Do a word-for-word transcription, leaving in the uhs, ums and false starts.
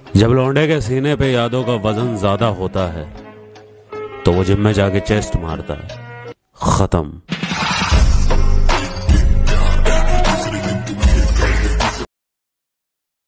जब लौंडे के सीने पे यादों का वजन ज्यादा होता है तो वो जिम में जाके चेस्ट मारता है। खत्म।